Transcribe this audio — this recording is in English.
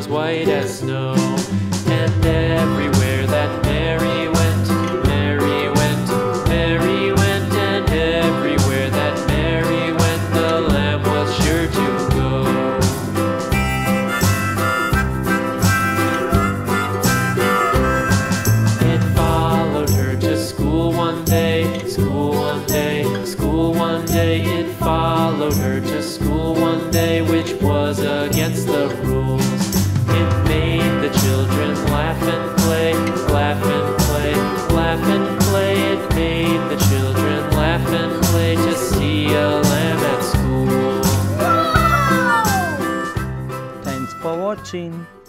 was white as snow. And everywhere that Mary went, Mary went, Mary went, and everywhere that Mary went, the lamb was sure to go. It followed her to school one day, school one day, school one day. It followed her to school one day, which was against the rules. It made the children laugh and play, laugh and play, laugh and play. It made the children laugh and play to see a lamb at school. Thanks for watching.